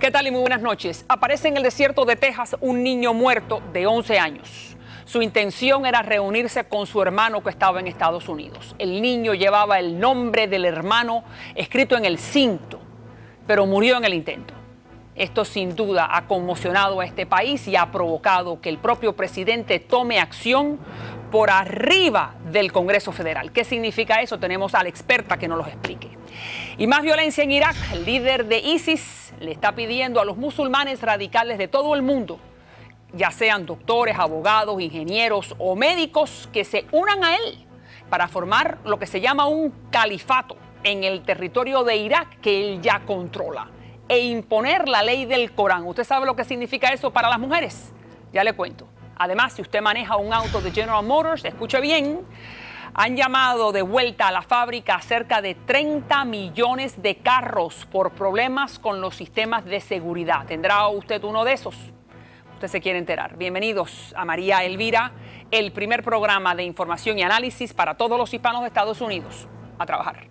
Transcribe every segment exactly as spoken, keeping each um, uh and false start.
¿Qué tal y muy buenas noches? Aparece en el desierto de Texas un niño muerto de once años. Su intención era reunirse con su hermano que estaba en Estados Unidos. El niño llevaba el nombre del hermano escrito en el cinto, pero murió en el intento. Esto sin duda ha conmocionado a este país y ha provocado que el propio presidente tome acción por arriba del Congreso Federal. ¿Qué significa eso? Tenemos a la experta que nos lo explique. Y más violencia en Irak. El líder de ISIS le está pidiendo a los musulmanes radicales de todo el mundo, ya sean doctores, abogados, ingenieros o médicos, que se unan a él para formar lo que se llama un califato en el territorio de Irak que él ya controla e imponer la ley del Corán. ¿Usted sabe lo que significa eso para las mujeres? Ya le cuento. Además, si usted maneja un auto de General Motors, escuche bien, han llamado de vuelta a la fábrica a cerca de treinta millones de carros por problemas con los sistemas de seguridad. ¿Tendrá usted uno de esos? Usted se quiere enterar. Bienvenidos a María Elvira, el primer programa de información y análisis para todos los hispanos de Estados Unidos. A trabajar.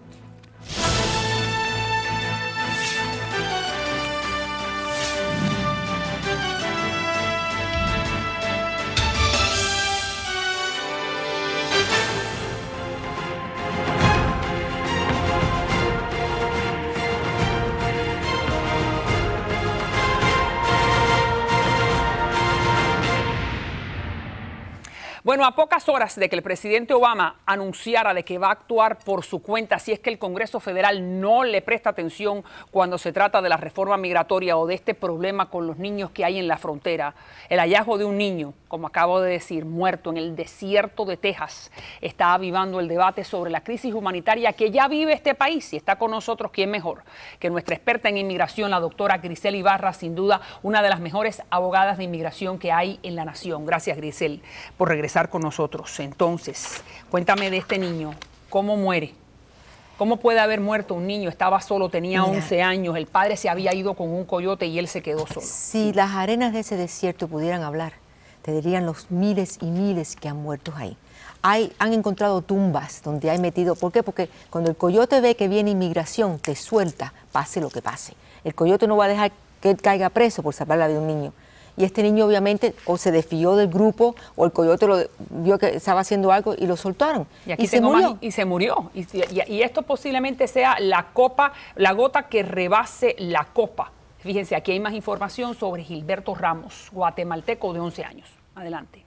Bueno, a pocas horas de que el presidente Obama anunciara de que va a actuar por su cuenta si es que el Congreso Federal no le presta atención cuando se trata de la reforma migratoria o de este problema con los niños que hay en la frontera, el hallazgo de un niño, como acabo de decir, muerto en el desierto de Texas, está avivando el debate sobre la crisis humanitaria que ya vive este país. Y está con nosotros, ¿quién mejor que nuestra experta en inmigración, la doctora Grisel Ibarra, sin duda una de las mejores abogadas de inmigración que hay en la nación? Gracias, Grisel, por regresar con nosotros. Entonces, cuéntame de este niño, ¿cómo muere? ¿Cómo puede haber muerto un niño? Estaba solo, tenía Mira, once años, el padre se había ido con un coyote y él se quedó solo. Si las arenas de ese desierto pudieran hablar, te dirían los miles y miles que han muerto ahí. Hay, han encontrado tumbas donde hay metido, ¿por qué? Porque cuando el coyote ve que viene inmigración, te suelta, pase lo que pase. El coyote no va a dejar que él caiga preso por salvar la vida de un niño. Y este niño obviamente o se desfió del grupo o el coyote lo vio que estaba haciendo algo y lo soltaron. Y, aquí y se murió. Más, y se murió. Y, y, y esto posiblemente sea la copa, la gota que rebase la copa. Fíjense, aquí hay más información sobre Gilberto Ramos, guatemalteco de once años. Adelante.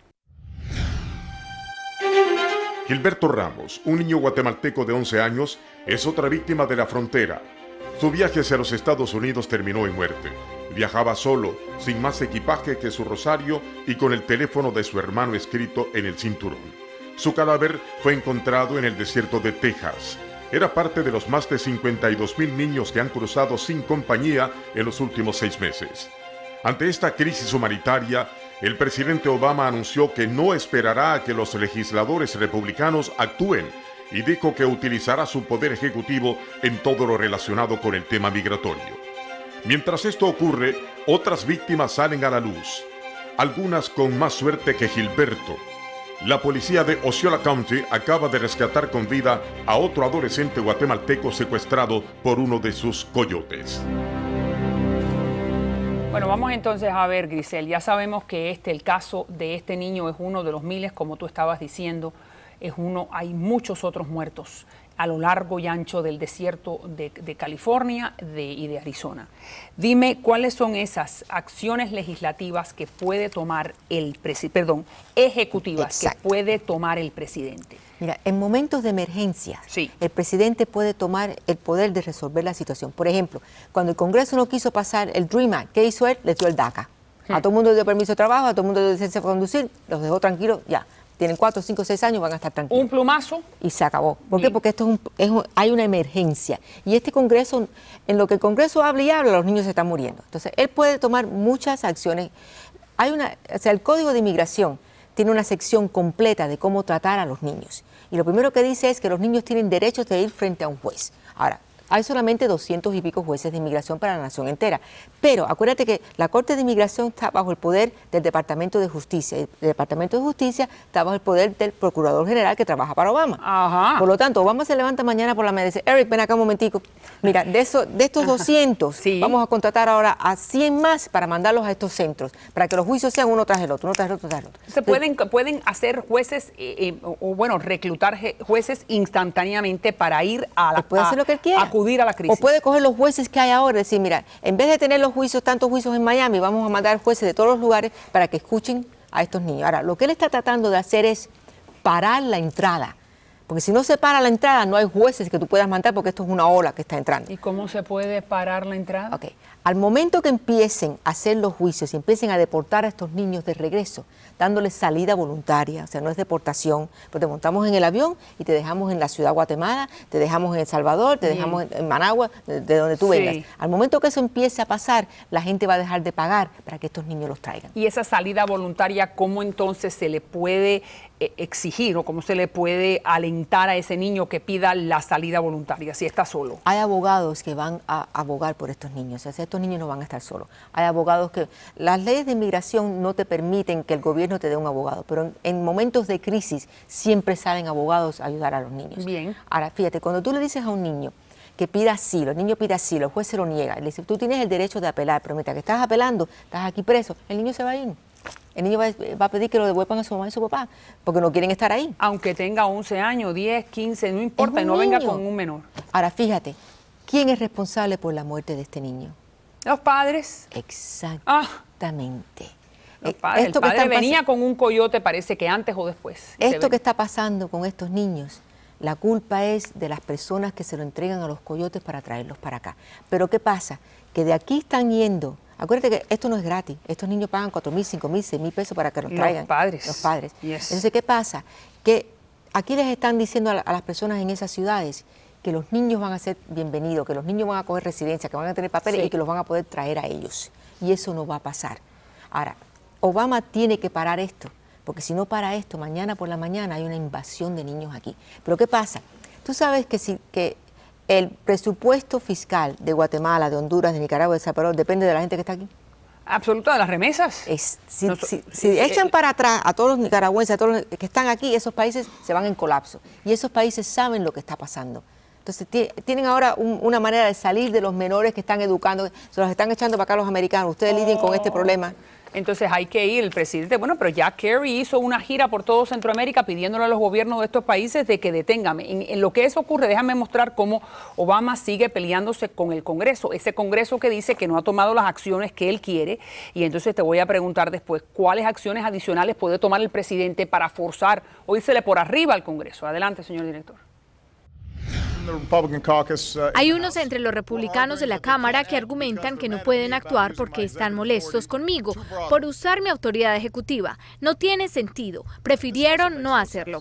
Gilberto Ramos, un niño guatemalteco de once años, es otra víctima de la frontera. Su viaje hacia los Estados Unidos terminó en muerte. Viajaba solo, sin más equipaje que su rosario y con el teléfono de su hermano escrito en el cinturón. Su cadáver fue encontrado en el desierto de Texas. Era parte de los más de cincuenta y dos mil niños que han cruzado sin compañía en los últimos seis meses. Ante esta crisis humanitaria, el presidente Obama anunció que no esperará a que los legisladores republicanos actúen y dijo que utilizará su poder ejecutivo en todo lo relacionado con el tema migratorio. Mientras esto ocurre, otras víctimas salen a la luz, algunas con más suerte que Gilberto. La policía de Osceola County acaba de rescatar con vida a otro adolescente guatemalteco secuestrado por uno de sus coyotes. Bueno, vamos entonces a ver, Grisel, ya sabemos que este, el caso de este niño es uno de los miles, como tú estabas diciendo, es uno, hay muchos otros muertos a lo largo y ancho del desierto de, de California de, y de Arizona. Dime, ¿cuáles son esas acciones legislativas que puede tomar el presidente, perdón, ejecutivas Exacto. que puede tomar el presidente? Mira, en momentos de emergencia, sí. el presidente puede tomar el poder de resolver la situación. Por ejemplo, cuando el Congreso no quiso pasar el DREAM Act, ¿qué hizo él? Le dio el DACA. Hmm. A todo el mundo le dio permiso de trabajo, a todo el mundo le dio licencia para conducir, los dejó tranquilos, ya. Tienen cuatro, cinco, seis años, van a estar tranquilos. Un plumazo. Y se acabó. ¿Por qué? Porque esto es un, es un, hay una emergencia. Y este Congreso, en lo que el Congreso habla y habla, los niños se están muriendo. Entonces, él puede tomar muchas acciones. Hay una, o sea, el Código de Inmigración tiene una sección completa de cómo tratar a los niños. Y lo primero que dice es que los niños tienen derechos de ir frente a un juez. Ahora, Hay solamente doscientos y pico jueces de inmigración para la nación entera. Pero acuérdate que la Corte de Inmigración está bajo el poder del Departamento de Justicia. El Departamento de Justicia está bajo el poder del Procurador General que trabaja para Obama. Ajá. Por lo tanto, Obama se levanta mañana por la mañana y dice, Eric, ven acá un momentico. Mira, de, eso, de estos doscientos, sí. vamos a contratar ahora a cien más para mandarlos a estos centros, para que los juicios sean uno tras el otro, uno tras el otro, tras el otro. Se pueden, pueden hacer jueces, eh, eh, o, o bueno, reclutar jueces instantáneamente para ir a la... Puede hacer lo que él quiera. Acudir a la crisis. O puede coger los jueces que hay ahora y decir, mira, en vez de tener los juicios, tantos juicios en Miami, vamos a mandar jueces de todos los lugares para que escuchen a estos niños. Ahora, lo que él está tratando de hacer es parar la entrada. Porque si no se para la entrada, no hay jueces que tú puedas mandar porque esto es una ola que está entrando. ¿Y cómo se puede parar la entrada? Ok. Al momento que empiecen a hacer los juicios y empiecen a deportar a estos niños de regreso, dándoles salida voluntaria, o sea, no es deportación, pues te montamos en el avión y te dejamos en la ciudad de Guatemala, te dejamos en El Salvador, te Bien. dejamos en, en Managua, de, de donde tú Sí. vengas. Al momento que eso empiece a pasar, la gente va a dejar de pagar para que estos niños los traigan. Y esa salida voluntaria, ¿cómo entonces se le puede eh, exigir o cómo se le puede alentar a ese niño que pida la salida voluntaria si está solo? Hay abogados que van a abogar por estos niños, o sea, estos niños no van a estar solos. Hay abogados que... Las leyes de inmigración no te permiten que el gobierno te dé un abogado, pero en, en momentos de crisis siempre salen abogados a ayudar a los niños. Bien. Ahora, fíjate, cuando tú le dices a un niño que pida asilo, el niño pide asilo, el juez se lo niega, le dice, tú tienes el derecho de apelar, pero mientras que estás apelando, estás aquí preso, el niño se va a ir. El niño va, va a pedir que lo devuelvan a su mamá y a su papá, porque no quieren estar ahí. Aunque tenga once años, diez, quince, no importa, Es y un no venga niño. con un menor. Ahora, fíjate, ¿quién es responsable por la muerte de este niño? Los padres. Exactamente. Ah, los Eh, padres. esto El que padre está venía pas- con un coyote, parece que antes o después. Se Esto ve. que está pasando con estos niños, la culpa es de las personas que se lo entregan a los coyotes para traerlos para acá. Pero ¿qué pasa? Que de aquí están yendo. Acuérdate que esto no es gratis. Estos niños pagan cuatro mil, cinco mil, seis mil pesos para que los Los traigan. padres. Los padres. Yes. Entonces, ¿qué pasa? Que aquí les están diciendo a, la- a las personas en esas ciudades que los niños van a ser bienvenidos, que los niños van a coger residencia, que van a tener papeles Sí. y que los van a poder traer a ellos. Y eso no va a pasar. Ahora, Obama tiene que parar esto, porque si no para esto, mañana por la mañana hay una invasión de niños aquí. Pero ¿qué pasa? Tú sabes que, si, que el presupuesto fiscal de Guatemala, de Honduras, de Nicaragua, de El Salvador, depende de la gente que está aquí. Absoluta de las remesas. Es, si Nos- si- si eh, echan eh, para atrás a todos los nicaragüenses, a todos los que están aquí, esos países se van en colapso. Y esos países saben lo que está pasando. Entonces ti- tienen ahora un- una manera de salir de los menores que están educando, se los están echando para acá los americanos. Ustedes lidien con este problema. Entonces hay que ir, el presidente, bueno, pero ya Kerry hizo una gira por todo Centroamérica pidiéndole a los gobiernos de estos países de que detengan. En, en lo que eso ocurre, déjame mostrar cómo Obama sigue peleándose con el Congreso, ese Congreso que dice que no ha tomado las acciones que él quiere, y entonces te voy a preguntar después cuáles acciones adicionales puede tomar el presidente para forzar o írsele por arriba al Congreso. Adelante, señor director. Hay unos entre los republicanos de la Cámara que argumentan que no pueden actuar porque están molestos conmigo por usar mi autoridad ejecutiva. No tiene sentido. Prefirieron no hacerlo.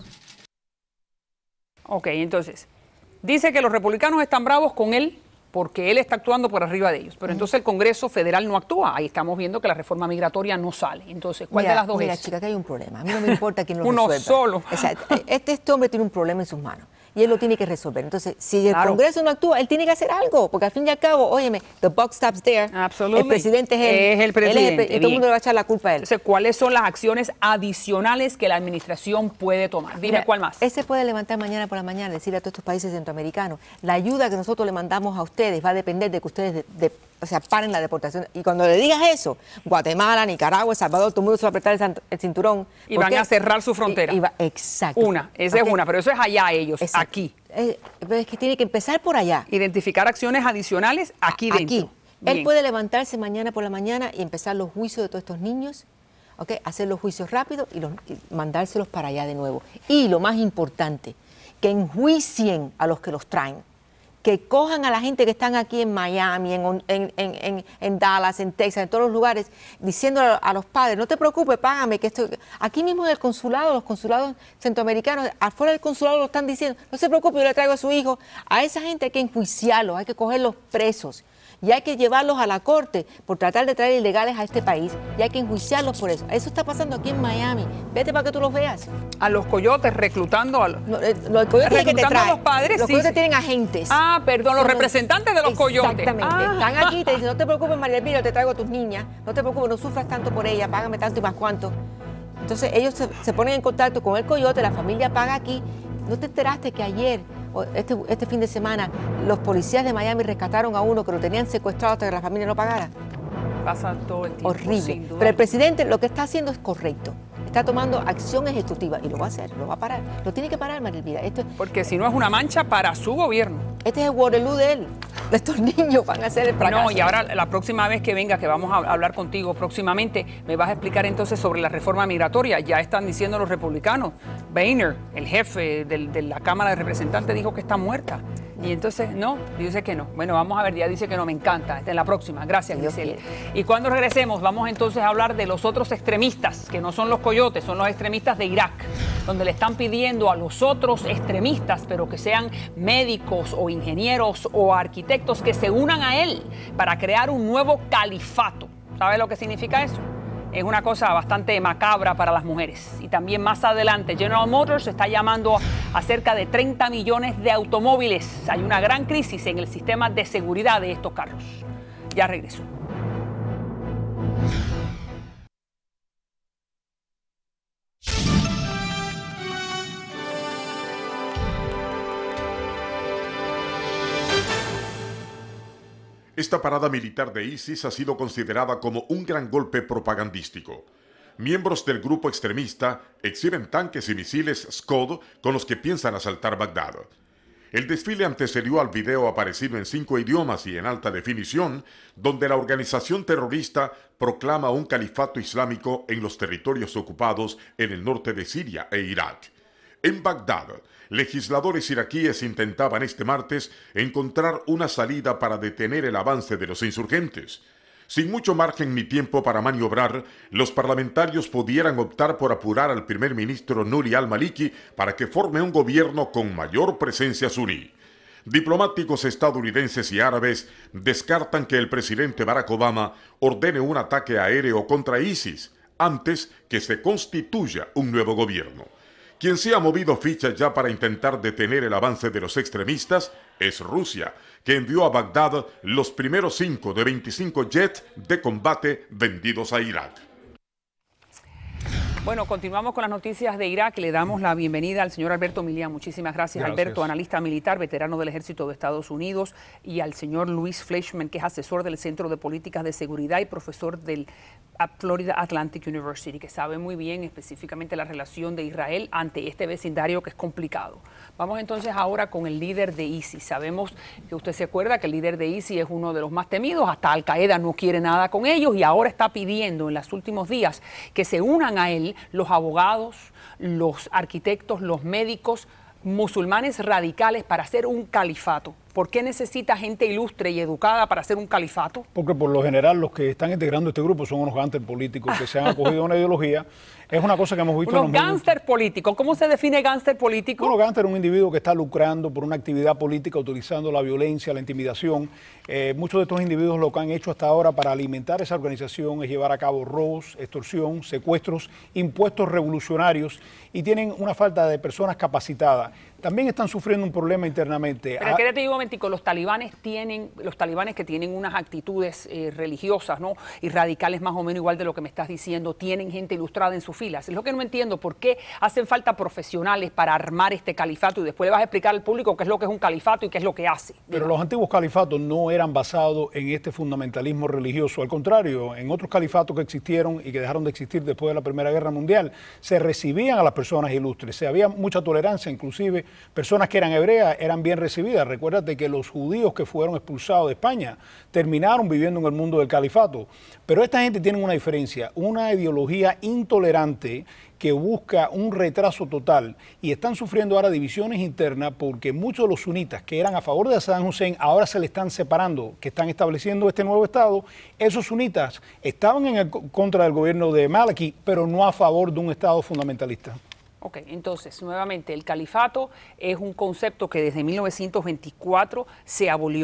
Ok, entonces, dice que los republicanos están bravos con él porque él está actuando por arriba de ellos, pero entonces el Congreso federal no actúa. Ahí estamos viendo que la reforma migratoria no sale. Entonces, ¿cuál Mira, de las dos mira, es? chica, que hay un problema. A mí no me importa quién lo Uno resuelva. solo. O sea, este, este hombre tiene un problema en sus manos y él lo tiene que resolver. Entonces, si el Claro. Congreso no actúa, él tiene que hacer algo, porque al fin y al cabo, óyeme, the buck stops there. Absolutely. El presidente es él. Es el presidente, Él es el pre- y todo el bien. mundo le va a echar la culpa a él. Entonces, ¿cuáles son las acciones adicionales que la administración puede tomar? Dime Mira, cuál más. Él se puede levantar mañana por la mañana y decirle a todos estos países centroamericanos, la ayuda que nosotros le mandamos a ustedes va a depender de que ustedes de- de- o sea, paren la deportación. Y cuando le digas eso, Guatemala, Nicaragua, El Salvador, todo el mundo se va a apretar el, sant- el cinturón. Y ¿Por van qué? a cerrar su frontera. Y- y va- exacto. Una, esa Ok. es una, pero eso es allá ellos, Exacto. aquí. Eh, pero es que tiene que empezar por allá. Identificar acciones adicionales aquí dentro. Aquí. Bien. Él puede levantarse mañana por la mañana y empezar los juicios de todos estos niños, ¿ok? Hacer los juicios rápidos y, los- y mandárselos para allá de nuevo. Y lo más importante, que enjuicien a los que los traen. Que cojan a la gente que están aquí en Miami, en, en, en, en, en Dallas, en Texas, en todos los lugares, diciéndole a, a los padres, no te preocupes, págame, que esto... Aquí mismo en el consulado, los consulados centroamericanos, afuera del consulado lo están diciendo, no se preocupe, yo le traigo a su hijo. A esa gente hay que enjuiciarlos, hay que cogerlos presos. y hay que llevarlos a la corte por tratar de traer ilegales a este país y hay que enjuiciarlos por eso. Eso está pasando aquí en Miami. Vete para que tú los veas. A los coyotes reclutando a los, no, eh, los coyotes que te traen. A los padres. Los sí, coyotes sí. tienen agentes. Ah, perdón, los Son representantes de los coyotes. Exactamente. Ah. Están aquí y te dicen, no te preocupes, María Elvira, te traigo a tus niñas. No te preocupes, no sufras tanto por ella, págame tanto y más cuánto. Entonces ellos se, se ponen en contacto con el coyote, la familia paga aquí. ¿No te enteraste que ayer, este, este fin de semana, los policías de Miami rescataron a uno que lo tenían secuestrado hasta que la familia no pagara? Pasa todo el tiempo. Horrible. Pero el presidente lo que está haciendo es correcto. Está tomando acción ejecutiva y lo va a hacer, lo va a parar. Lo tiene que parar, María Elvira. Esto, Porque si no es una mancha para su gobierno. Este es el Waterloo de él. Estos niños van a ser el fracaso. No, y ahora la próxima vez que venga, que vamos a hablar contigo próximamente, me vas a explicar entonces sobre la reforma migratoria. Ya están diciendo los republicanos. Boehner, el jefe del, de la Cámara de Representantes, dijo que está muerta. Y entonces, no, dice que no. Bueno, vamos a ver, ya dice que no, me encanta. Esta es la próxima. Gracias, Giselle. Y cuando regresemos, vamos entonces a hablar de los otros extremistas, que no son los coyotes, son los extremistas de Irak, donde le están pidiendo a los otros extremistas, pero que sean médicos o ingenieros o arquitectos, que se unan a él para crear un nuevo califato. ¿Sabe lo que significa eso? Es una cosa bastante macabra para las mujeres. Y también más adelante, General Motors está llamando a cerca de treinta millones de automóviles. Hay una gran crisis en el sistema de seguridad de estos carros. Ya regreso. Esta parada militar de ISIS ha sido considerada como un gran golpe propagandístico. Miembros del grupo extremista exhiben tanques y misiles Scud con los que piensan asaltar Bagdad. El desfile antecedió al video aparecido en cinco idiomas y en alta definición, donde la organización terrorista proclama un califato islámico en los territorios ocupados en el norte de Siria e Irak. En Bagdad, legisladores iraquíes intentaban este martes encontrar una salida para detener el avance de los insurgentes. Sin mucho margen ni tiempo para maniobrar, los parlamentarios pudieran optar por apurar al primer ministro Nouri al-Maliki para que forme un gobierno con mayor presencia suní. Diplomáticos estadounidenses y árabes descartan que el presidente Barack Obama ordene un ataque aéreo contra ISIS antes que se constituya un nuevo gobierno. Quien se ha movido fichas ya para intentar detener el avance de los extremistas es Rusia, que envió a Bagdad los primeros cinco de veinticinco jets de combate vendidos a Irak. Bueno, continuamos con las noticias de Irak. Le damos la bienvenida al señor Alberto Milián. Muchísimas gracias, gracias, Alberto, analista militar, veterano del Ejército de Estados Unidos, y al señor Luis Fleischman, que es asesor del Centro de Políticas de Seguridad y profesor del Florida Atlantic University, que sabe muy bien específicamente la relación de Israel ante este vecindario que es complicado. Vamos entonces ahora con el líder de ISIS. Sabemos que usted se acuerda que el líder de ISIS es uno de los más temidos, hasta Al-Qaeda no quiere nada con ellos y ahora está pidiendo en los últimos días que se unan a él los abogados, los arquitectos, los médicos, musulmanes radicales para hacer un califato. ¿Por qué necesita gente ilustre y educada para hacer un califato? Porque por lo general los que están integrando este grupo son unos gánster políticos que se han acogido a una ideología. Es una cosa que hemos visto. Unos gánster políticos. ¿Cómo se define gánster político? Bueno, gánster es un individuo que está lucrando por una actividad política utilizando la violencia, la intimidación. Eh, muchos de estos individuos lo que han hecho hasta ahora para alimentar esa organización es llevar a cabo robos, extorsión, secuestros, impuestos revolucionarios y tienen una falta de personas capacitadas. También están sufriendo un problema internamente. Pero quédate un momentico, los talibanes tienen, los talibanes que tienen unas actitudes eh, religiosas, ¿no? Y radicales más o menos igual de lo que me estás diciendo, tienen gente ilustrada en sus filas. Es lo que no entiendo, ¿por qué hacen falta profesionales para armar este califato? Y después le vas a explicar al público qué es lo que es un califato y qué es lo que hace. Pero los antiguos califatos no eran basados en este fundamentalismo religioso. Al contrario, en otros califatos que existieron y que dejaron de existir después de la Primera Guerra Mundial, se recibían a las personas ilustres. Se había mucha tolerancia, inclusive personas que eran hebreas eran bien recibidas. Recuérdate que los judíos que fueron expulsados de España terminaron viviendo en el mundo del califato. Pero esta gente tiene una diferencia, una ideología intolerante que busca un retraso total y están sufriendo ahora divisiones internas porque muchos de los sunitas que eran a favor de Saddam Hussein ahora se le están separando, que están estableciendo este nuevo Estado. Esos sunitas estaban en el, contra del gobierno de Maliki, pero no a favor de un Estado fundamentalista. Ok, entonces, nuevamente, el califato es un concepto que desde mil novecientos veinticuatro se abolió.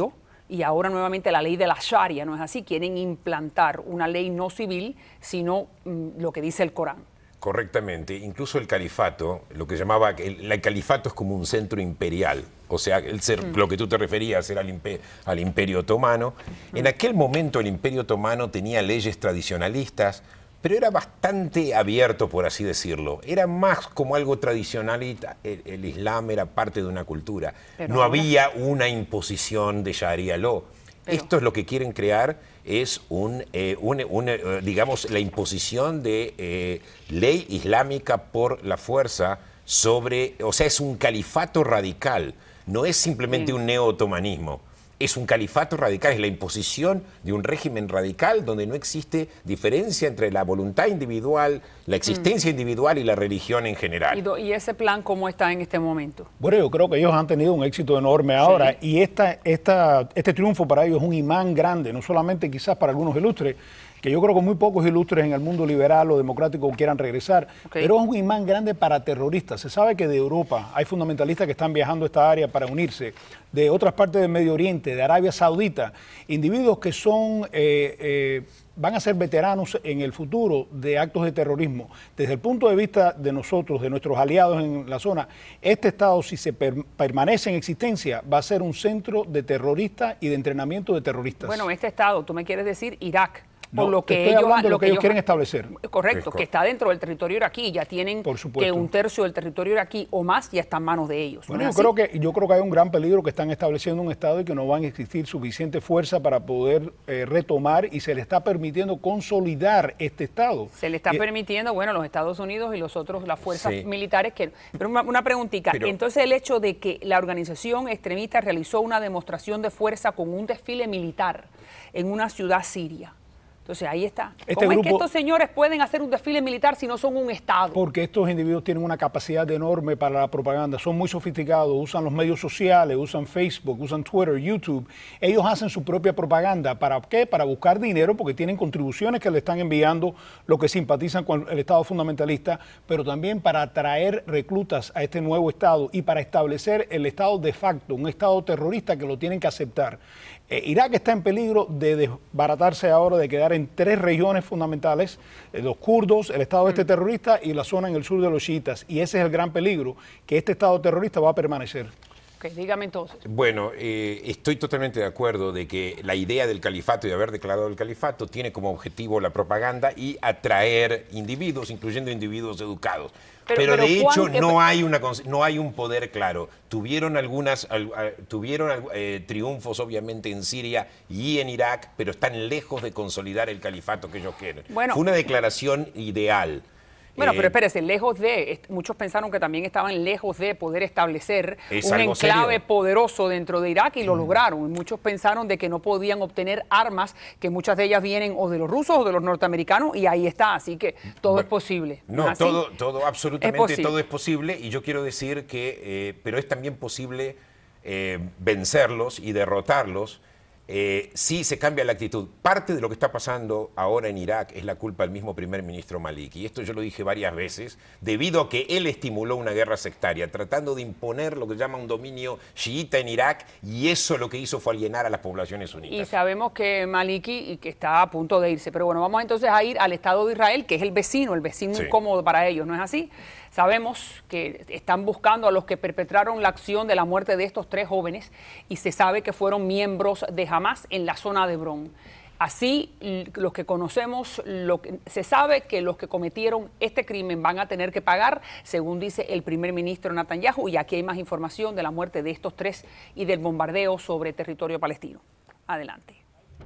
y ahora nuevamente la ley de la Sharia, ¿no es así? Quieren implantar una ley no civil, sino mm, lo que dice el Corán. Correctamente, incluso el califato, lo que llamaba, el, el califato es como un centro imperial, o sea, el ser, mm. lo que tú te referías era al, imper, al Imperio Otomano. Mm. En aquel momento el Imperio Otomano tenía leyes tradicionalistas, pero era bastante abierto, por así decirlo. Era más como algo tradicionalista, el, el Islam era parte de una cultura. Pero no ahora... había una imposición de Sharia law. Pero... Esto es lo que quieren crear, es un, eh, un, un eh, digamos, la imposición de eh, ley islámica por la fuerza sobre, o sea, es un califato radical, no es simplemente sí. un neo-otomanismo. Es un califato radical, es la imposición de un régimen radical donde no existe diferencia entre la voluntad individual, la existencia mm. individual y la religión en general. ¿Y, do, ¿Y ese plan cómo está en este momento? Bueno, yo creo que ellos han tenido un éxito enorme ahora sí. y esta, esta, este triunfo para ellos es un imán grande, no solamente quizás para algunos ilustres, que yo creo que muy pocos ilustres en el mundo liberal o democrático quieran regresar, okay. pero es un imán grande para terroristas. Se sabe que de Europa hay fundamentalistas que están viajando a esta área para unirse, de otras partes del Medio Oriente, de Arabia Saudita, individuos que son, eh, eh, van a ser veteranos en el futuro de actos de terrorismo. Desde el punto de vista de nosotros, de nuestros aliados en la zona, este Estado, si se per permanece en existencia, va a ser un centro de terroristas y de entrenamiento de terroristas. Bueno, este Estado, tú me quieres decir Irak. Por no, lo que estoy ellos, hablando de lo lo que, que ellos ellos quieren establecer. Correcto, que está dentro del territorio iraquí, ya tienen que un tercio del territorio iraquí o más ya está en manos de ellos. Bueno, ¿no yo, creo que, yo creo que hay un gran peligro que están estableciendo un Estado y que no van a existir suficiente fuerza para poder eh, retomar y se le está permitiendo consolidar este Estado. Se le está y, permitiendo, bueno, los Estados Unidos y los otros, las fuerzas sí. militares. que Pero una, una preguntita, pero, entonces el hecho de que la organización extremista realizó una demostración de fuerza con un desfile militar en una ciudad siria. Entonces ahí está. Este ¿Cómo grupo, es que estos señores pueden hacer un desfile militar si no son un Estado? Porque estos individuos tienen una capacidad enorme para la propaganda, son muy sofisticados, usan los medios sociales, usan Facebook, usan Twitter, YouTube. Ellos hacen su propia propaganda. ¿Para qué? Para buscar dinero, porque tienen contribuciones que le están enviando los que simpatizan con el Estado fundamentalista, pero también para atraer reclutas a este nuevo Estado y para establecer el Estado de facto, un Estado terrorista que lo tienen que aceptar. Eh, Irak está en peligro de desbaratarse ahora, de quedar en tres regiones fundamentales, eh, los kurdos, el Estado este terrorista y la zona en el sur de los chiitas. Y ese es el gran peligro, que este Estado terrorista va a permanecer. Ok, dígame entonces. Bueno, eh, estoy totalmente de acuerdo de que la idea del califato y de haber declarado el califato tiene como objetivo la propaganda y atraer individuos, incluyendo individuos educados. Pero, pero, pero de hecho no hay, una, no hay un poder claro. Tuvieron algunas, tuvieron eh, triunfos obviamente en Siria y en Irak, pero están lejos de consolidar el califato que ellos quieren. Bueno, fue una declaración ideal. Bueno, pero espérese, lejos de, muchos pensaron que también estaban lejos de poder establecer un enclave serio. poderoso dentro de Irak y lo mm. lograron. Muchos pensaron de que no podían obtener armas, que muchas de ellas vienen o de los rusos o de los norteamericanos, y ahí está, así que todo bueno, es posible. No, ¿no todo, todo, absolutamente es todo es posible, y yo quiero decir que, eh, pero es también posible eh, vencerlos y derrotarlos. Eh, sí se cambia la actitud. Parte de lo que está pasando ahora en Irak es la culpa del mismo primer ministro Maliki. Y esto yo lo dije varias veces, debido a que él estimuló una guerra sectaria, tratando de imponer lo que llama un dominio chiita en Irak, y eso lo que hizo fue alienar a las poblaciones sunitas. Y sabemos que Maliki y que está a punto de irse. Pero bueno, vamos entonces a ir al Estado de Israel, que es el vecino, el vecino sí. incómodo para ellos, ¿no es así? Sabemos que están buscando a los que perpetraron la acción de la muerte de estos tres jóvenes y se sabe que fueron miembros de Hamas en la zona de Hebrón. Así, los que conocemos, lo que, se sabe que los que cometieron este crimen van a tener que pagar, según dice el primer ministro Netanyahu, y aquí hay más información de la muerte de estos tres y del bombardeo sobre territorio palestino. Adelante.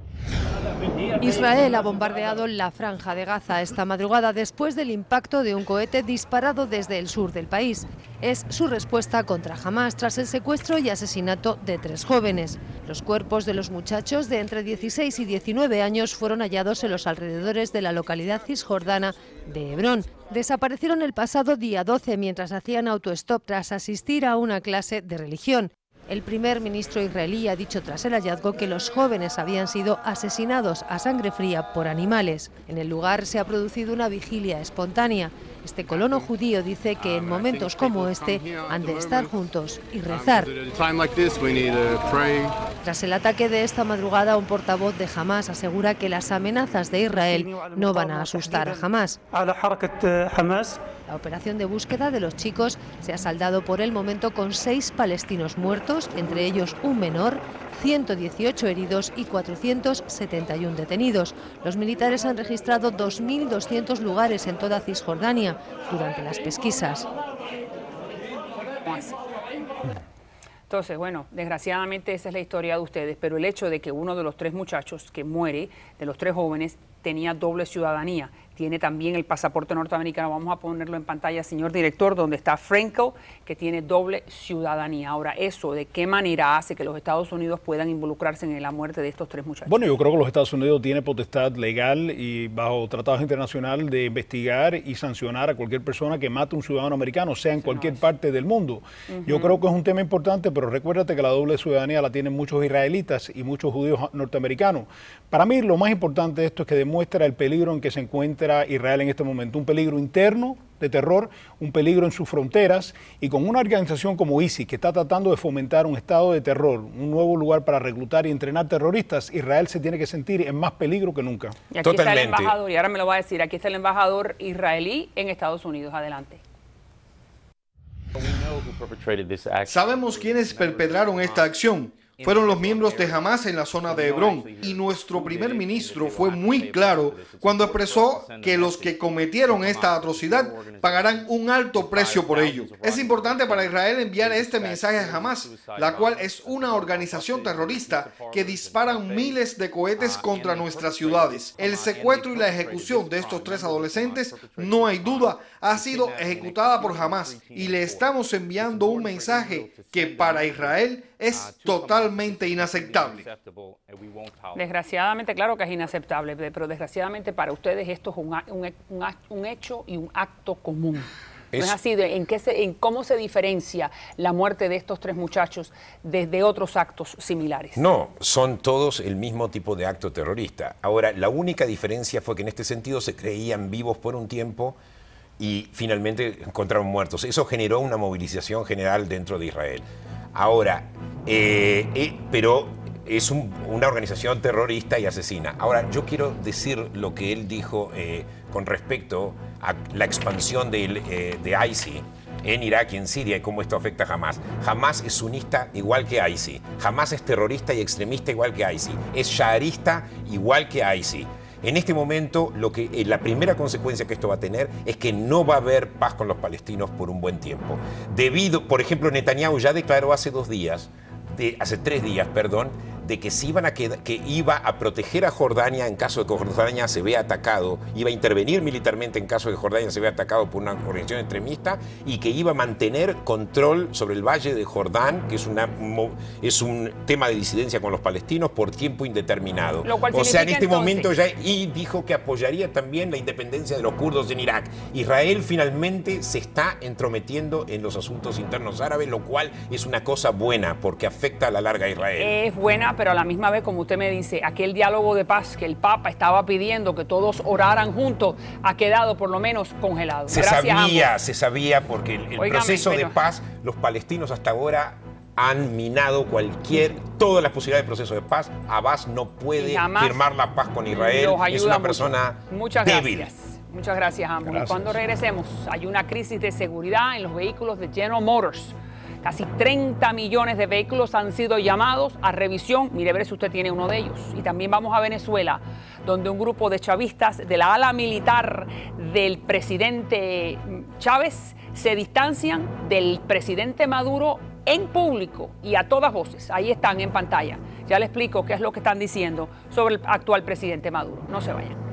Israel ha bombardeado la franja de Gaza esta madrugada después del impacto de un cohete disparado desde el sur del país. Es su respuesta contra Hamas tras el secuestro y asesinato de tres jóvenes. Los cuerpos de los muchachos de entre dieciséis y diecinueve años fueron hallados en los alrededores de la localidad cisjordana de Hebrón. Desaparecieron el pasado día doce mientras hacían autostop tras asistir a una clase de religión. El primer ministro israelí ha dicho tras el hallazgo que los jóvenes habían sido asesinados a sangre fría por animales. En el lugar se ha producido una vigilia espontánea. Este colono judío dice que en momentos como este han de estar juntos y rezar. Tras el ataque de esta madrugada, un portavoz de Hamás asegura que las amenazas de Israel no van a asustar a Hamás. La operación de búsqueda de los chicos se ha saldado por el momento con seis palestinos muertos, entre ellos un menor, ciento dieciocho heridos y cuatrocientos setenta y uno detenidos. Los militares han registrado dos mil doscientos lugares en toda Cisjordania durante las pesquisas. Entonces, bueno, desgraciadamente esa es la historia de ustedes, pero el hecho de que uno de los tres muchachos que muere, de los tres jóvenes, tenía doble ciudadanía, tiene también el pasaporte norteamericano, vamos a ponerlo en pantalla, señor director, donde está Franco, que tiene doble ciudadanía. Ahora, ¿eso de qué manera hace que los Estados Unidos puedan involucrarse en la muerte de estos tres muchachos? Bueno, yo creo que los Estados Unidos tienen potestad legal y bajo tratados internacionales de investigar y sancionar a cualquier persona que mate a un ciudadano americano, sea en cualquier parte del mundo. Uh-huh. Yo creo que es un tema importante, pero recuérdate que la doble ciudadanía la tienen muchos israelitas y muchos judíos norteamericanos. Para mí, lo más importante de esto es que demuestra el peligro en que se encuentra Israel en este momento, un peligro interno de terror, un peligro en sus fronteras, y con una organización como ISIS que está tratando de fomentar un estado de terror, un nuevo lugar para reclutar y entrenar terroristas, Israel se tiene que sentir en más peligro que nunca. Y aquí Totalmente. Está el embajador, y ahora me lo va a decir, aquí está el embajador israelí en Estados Unidos. Adelante. Sabemos quiénes perpetraron esta acción. Fueron los miembros de Hamás en la zona de Hebrón, y nuestro primer ministro fue muy claro cuando expresó que los que cometieron esta atrocidad pagarán un alto precio por ello. Es importante para Israel enviar este mensaje a Hamás, la cual es una organización terrorista que disparan miles de cohetes contra nuestras ciudades. El secuestro y la ejecución de estos tres adolescentes, no hay duda, ha sido ejecutada por Hamás, y le estamos enviando un mensaje que para Israel es totalmente inaceptable. Desgraciadamente, claro que es inaceptable, pero desgraciadamente para ustedes esto es un, un, un, un hecho y un acto común. ¿No es, es así? De, ¿en, qué se, ¿En cómo se diferencia la muerte de estos tres muchachos desde otros actos similares? No, son todos el mismo tipo de acto terrorista. Ahora, la única diferencia fue que en este sentido se creían vivos por un tiempo y finalmente encontraron muertos. Eso generó una movilización general dentro de Israel. Ahora, eh, eh, pero es un, una organización terrorista y asesina. Ahora, yo quiero decir lo que él dijo eh, con respecto a la expansión de, eh, de ISIS en Irak y en Siria y cómo esto afecta a Hamás. Hamás es sunista igual que ISIS. Hamás es terrorista y extremista igual que ISIS. Es shaharista igual que ISIS. En este momento, lo que, eh, la primera consecuencia que esto va a tener es que no va a haber paz con los palestinos por un buen tiempo. Debido, por ejemplo, Netanyahu ya declaró hace dos días, de, hace tres días, perdón, de que, se iban a quedar, que iba a proteger a Jordania en caso de que Jordania se vea atacado, iba a intervenir militarmente en caso de que Jordania se vea atacado por una organización extremista y que iba a mantener control sobre el Valle de Jordán, que es, una, es un tema de disidencia con los palestinos por tiempo indeterminado. O sea, en este entonces... momento ya, y dijo que apoyaría también la independencia de los kurdos en Irak. Israel finalmente se está entrometiendo en los asuntos internos árabes, lo cual es una cosa buena porque afecta a la larga a Israel. Es buena, pero a la misma vez, como usted me dice, aquel diálogo de paz que el Papa estaba pidiendo que todos oraran juntos ha quedado por lo menos congelado. Se Gracias sabía, se sabía, porque el, el Óigame, proceso pero... de paz, los palestinos hasta ahora han minado cualquier, todas las posibilidades de proceso de paz. Abbas no puede firmar la paz con Israel, es una persona Muchas débil. Gracias. Muchas gracias, ambos. Y cuando regresemos, hay una crisis de seguridad en los vehículos de General Motors. Casi treinta millones de vehículos han sido llamados a revisión. Mire, a ver si usted tiene uno de ellos. Y también vamos a Venezuela, donde un grupo de chavistas de la ala militar del presidente Chávez se distancian del presidente Maduro en público y a todas voces. Ahí están en pantalla. Ya le explico qué es lo que están diciendo sobre el actual presidente Maduro. No se vayan.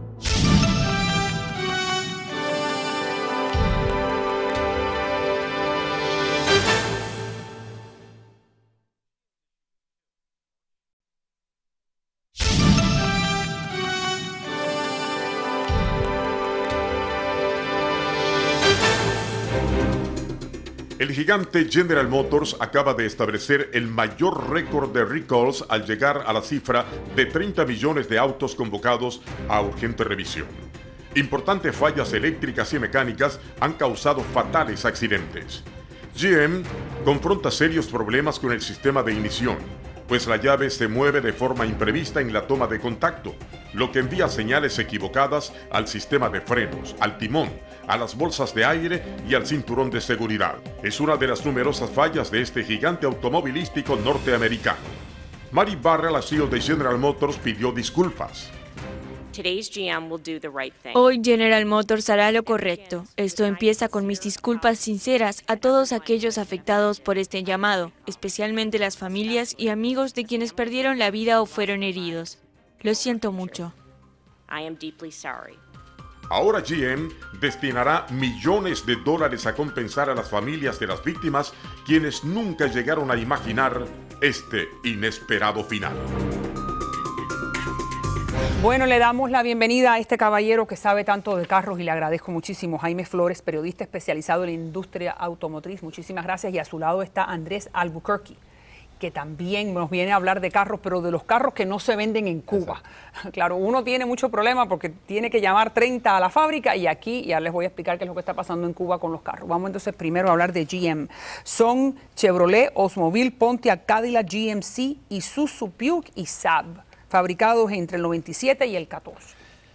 El gigante General Motors acaba de establecer el mayor récord de recalls al llegar a la cifra de treinta millones de autos convocados a urgente revisión. Importantes fallas eléctricas y mecánicas han causado fatales accidentes. G M confronta serios problemas con el sistema de ignición. pues la llave se mueve de forma imprevista en la toma de contacto, lo que envía señales equivocadas al sistema de frenos, al timón, a las bolsas de aire y al cinturón de seguridad. Es una de las numerosas fallas de este gigante automovilístico norteamericano. Mary Barra, la C E O de General Motors, pidió disculpas. Hoy General Motors hará lo correcto. Esto empieza con mis disculpas sinceras a todos aquellos afectados por este llamado, especialmente las familias y amigos de quienes perdieron la vida o fueron heridos. Lo siento mucho. Ahora G M destinará millones de dólares a compensar a las familias de las víctimas, quienes nunca llegaron a imaginar este inesperado final. Bueno, le damos la bienvenida a este caballero que sabe tanto de carros y le agradezco muchísimo. Jaime Flores, periodista especializado en la industria automotriz. Muchísimas gracias. Y a su lado está Andrés Albuquerque, que también nos viene a hablar de carros, pero de los carros que no se venden en Cuba. Exacto. Claro, uno tiene mucho problema porque tiene que llamar treinta a la fábrica y aquí ya les voy a explicar qué es lo que está pasando en Cuba con los carros. Vamos entonces primero a hablar de G M. Son Chevrolet, Oldsmobile, Pontiac, Cadillac, G M C, Isuzu, Buick y Saab, fabricados entre el noventa y siete y el catorce.